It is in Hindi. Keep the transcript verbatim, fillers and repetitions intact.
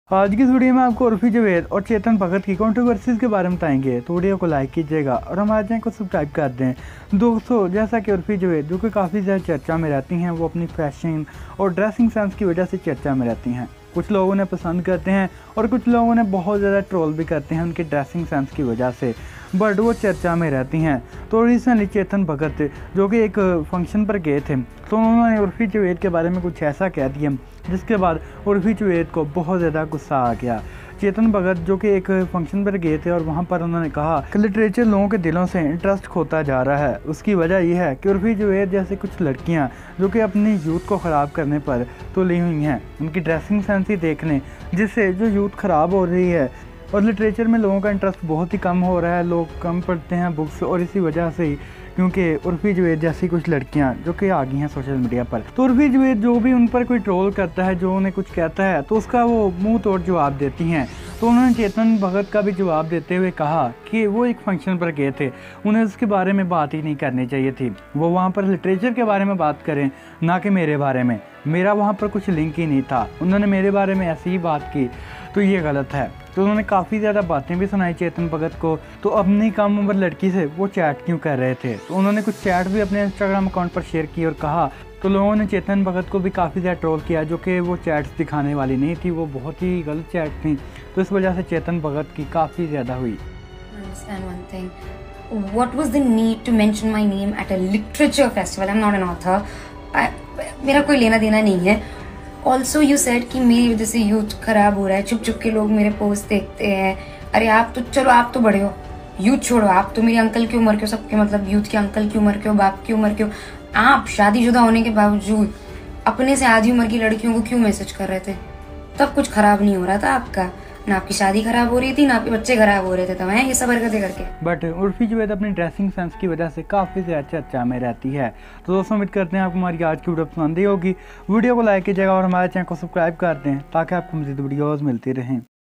आज की इस वीडियो में आपको उर्फी जावेद और चेतन भगत की कंट्रोवर्सीज के बारे में बताएंगे, तो वीडियो को लाइक कीजिएगा और हमारे चैनल को सब्सक्राइब कर दें। दोस्तों, जैसा कि उर्फी जावेद जो कि काफ़ी ज़्यादा चर्चा में रहती हैं, वो अपनी फैशन और ड्रेसिंग सेंस की वजह से चर्चा में रहती हैं। कुछ लोग उन्हें पसंद करते हैं और कुछ लोग उन्हें बहुत ज़्यादा ट्रोल भी करते हैं उनकी ड्रेसिंग सेंस की वजह से, बट वो चर्चा में रहती हैं। तो रिसेंटली चेतन भगत जो कि एक फंक्शन पर गए थे, तो उन्होंने उर्फी जावेद के बारे में कुछ ऐसा कह दिया जिसके बाद उर्फी जावेद को बहुत ज़्यादा गुस्सा आ गया। चेतन भगत जो कि एक फंक्शन पर गए थे और वहाँ पर उन्होंने कहा कि लिटरेचर लोगों के दिलों से इंटरेस्ट खोता जा रहा है। उसकी वजह यह है कि उर्फी जावेद जैसे कुछ लड़कियाँ जो कि अपनी यूथ को ख़राब करने पर तुली हुई हैं, उनकी ड्रेसिंग सेंस ही देख लें, जिससे जो यूथ ख़राब हो रही है और लिटरेचर में लोगों का इंटरेस्ट बहुत ही कम हो रहा है, लोग कम पढ़ते हैं बुक्स, और इसी वजह से ही क्योंकि उर्फी जावेद जैसी कुछ लड़कियां जो कि आ गई हैं सोशल मीडिया पर, तो उर्फी जावेद जो भी उन पर कोई ट्रोल करता है, जो उन्हें कुछ कहता है, तो उसका वो मुंह तोड़ जवाब देती हैं। तो उन्होंने चेतन भगत का भी जवाब देते हुए कहा कि वो एक फंक्शन पर गए थे, उन्हें उसके बारे में बात ही नहीं करनी चाहिए थी। वो वहाँ पर लिटरेचर के बारे में बात करें, ना कि मेरे बारे में। मेरा वहाँ पर कुछ लिंक ही नहीं था, उन्होंने मेरे बारे में ऐसी ही बात की, तो ये गलत है। तो उन्होंने काफ़ी ज़्यादा बातें भी सुनाई चेतन भगत को। तो अपनी कम उम्र लड़की से वो चैट क्यों कर रहे थे, तो उन्होंने कुछ चैट भी अपने इंस्टाग्राम अकाउंट पर शेयर की और कहा। तो लोगों ने चेतन भगत को भी काफ़ी ज़्यादा ट्रोल किया, जो कि वो चैट्स दिखाने वाली नहीं थी, वो बहुत ही गलत चैट थी। तो इस वजह से चेतन भगत की काफ़ी ज़्यादा हुई। Understand one thing. What was the need to mention my name at a literature festival? I'm not an author. I, मेरा कोई लेना देना नहीं है। ऑल्सो यू सेड कि मेरी वजह से यूथ खराब हो रहा है, छुप छुप के लोग मेरे पोस्ट देखते हैं। अरे आप तो चलो, आप तो बड़े हो, यूथ छोड़ो, आप तो मेरे अंकल की उम्र के हो, सबके मतलब यूथ के अंकल की उम्र के हो, बाप की उम्र के हो। आप शादीशुदा होने के बावजूद अपने से आधी उम्र की लड़कियों को क्यों मैसेज कर रहे थे? तब कुछ खराब नहीं हो रहा था आपका, ना आपकी शादी खराब हो रही थी, ना आपके बच्चे खराब हो रहे थे, तब हैं ये सब हरकतें करके। बट उर्फी जावेद अपनी ड्रेसिंग सेंस की वजह से काफ़ी ज़्यादा चर्चा में रहती है। तो दोस्तों, उम्मीद करते हैं आपको हमारी आज की वीडियो पसंद आई होगी। वीडियो को लाइक कीजिएगा और हमारे चैनल को सब्सक्राइब कर दें ताकि आपको मज़ीद वीडियोज़ मिलती रहें।